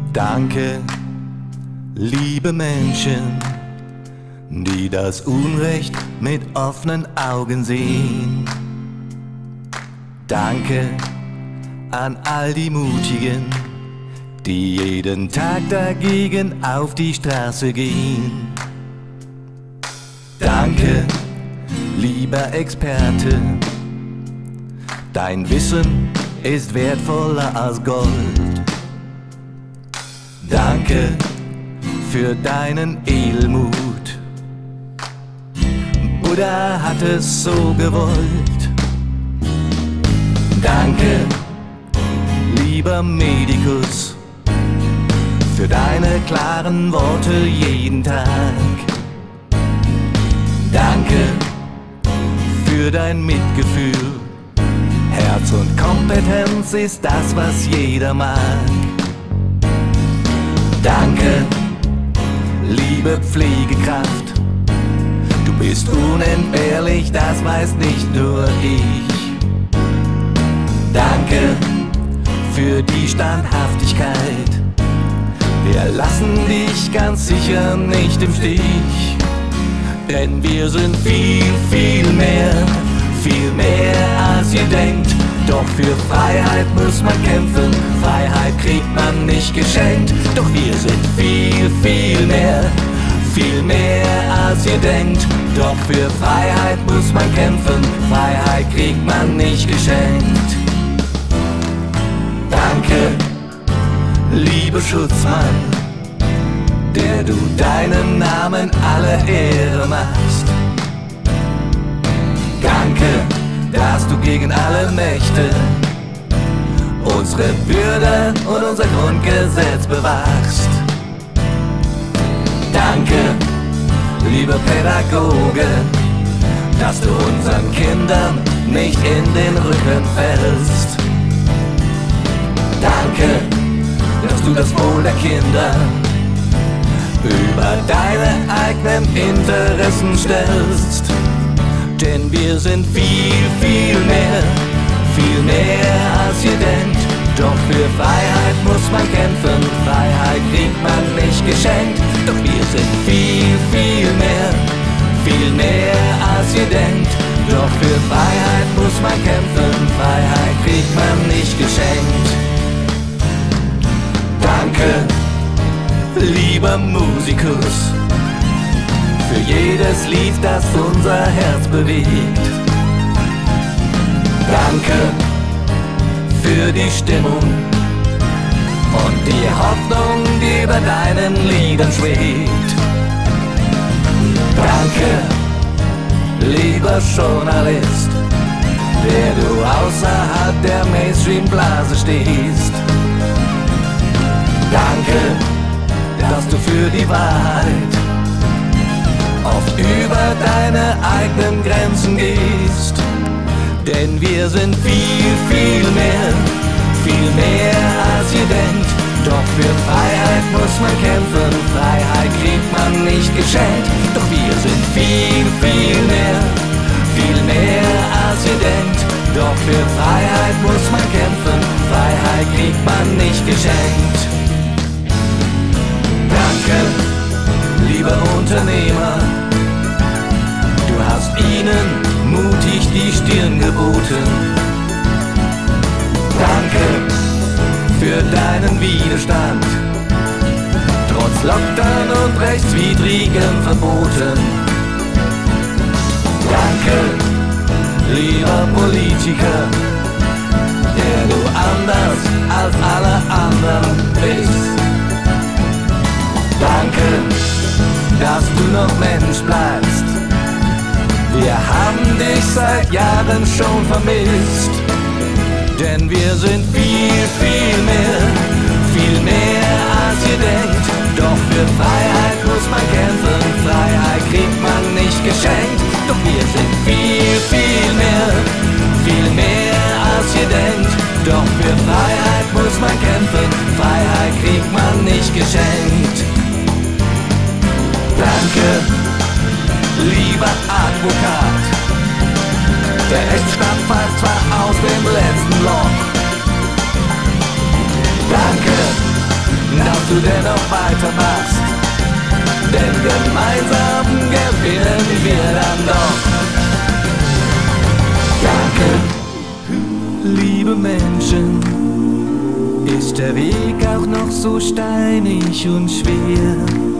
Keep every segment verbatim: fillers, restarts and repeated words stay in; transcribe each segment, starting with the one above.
Danke, liebe Menschen, die das Unrecht mit offenen Augen sehen. Danke an all die Mutigen, die jeden Tag dagegen auf die Straße gehen. Danke, lieber Experte, dein Wissen ist wertvoller als Gold. Danke für deinen Edelmut, Buddha hat es so gewollt. Danke, lieber Medikus, für deine klaren Worte jeden Tag. Danke für dein Mitgefühl, Herz und Kompetenz ist das, was jeder mag. Danke, liebe Pflegekraft, du bist unentbehrlich, das weiß nicht nur ich. Danke für die Standhaftigkeit, wir lassen dich ganz sicher nicht im Stich. Denn wir sind viel, viel mehr, viel mehr als ihr denkt. Doch für Freiheit muss man kämpfen, Freiheit kriegt man nicht geschenkt. Doch wir sind viel, viel mehr, viel mehr als ihr denkt. Doch für Freiheit muss man kämpfen, Freiheit kriegt man nicht geschenkt. Danke, lieber Schutzmann, der du deinem Namen alle Ehre machst. Danke, dass du gegen alle Mächte unsere Würde und unser Grundgesetz bewachst. Danke, lieber Pädagoge, dass du unseren Kindern nicht in den Rücken fällst. Danke, dass du das Wohl der Kinder über deine eigenen Interessen stellst. Denn wir sind viel, viel mehr, viel mehr als ihr denkt. Doch für Freiheit muss man kämpfen, Freiheit kriegt man nicht geschenkt. Doch wir sind viel, viel mehr, viel mehr als ihr denkt. Doch für Freiheit muss man kämpfen, Freiheit kriegt man nicht geschenkt. Danke, lieber Musikus, für jedes Lied, das unser Herz bewegt. Danke für die Stimmung und die Hoffnung, die über deinen Liedern schwebt. Danke, lieber Journalist, der du außerhalb der Mainstream-Blase stehst. Danke, dass du für die Wahrheit oft über deine eigenen Grenzen gehst. Denn wir sind viel, viel mehr, viel mehr als ihr denkt. Doch für Freiheit muss man kämpfen, Freiheit kriegt man nicht geschenkt. Doch wir sind viel, viel mehr, viel mehr als ihr denkt. Doch für Freiheit muss man kämpfen, Freiheit kriegt man nicht geschenkt. Danke, lieber Unternehmer, du hast ihnen mutig die Stirn geboten. Danke für deinen Widerstand, trotz Lockdown und rechtswidrigen Verboten. Danke, lieber Politiker, der du anders als alle anderen bist. Danke, dass du noch Mensch bleibst. Wir haben dich seit Jahren schon vermisst. Denn wir sind viel, viel mehr, viel mehr als ihr denkt. Doch für Freiheit muss man kämpfen, Freiheit kriegt man nicht geschenkt. Doch wir sind viel, viel mehr, viel mehr als ihr denkt. Doch für Freiheit muss man kämpfen, Freiheit kriegt man nicht geschenkt. Danke, lieber Advokat, der Rechtsstaat pfeift zwar aus dem letzten Loch. Danke, dass du dennoch weitermachst. Denn gemeinsam gewinnen wir dann doch. Danke, liebe Menschen. Ist der Weg auch noch so steinig und schwer?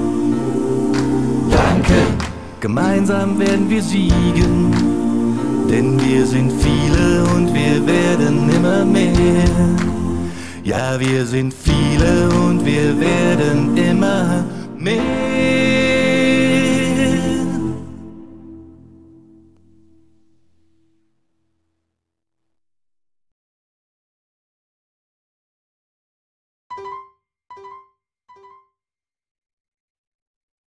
Danke, gemeinsam werden wir siegen, denn wir sind viele und wir werden immer mehr. Ja, wir sind viele und wir werden immer mehr.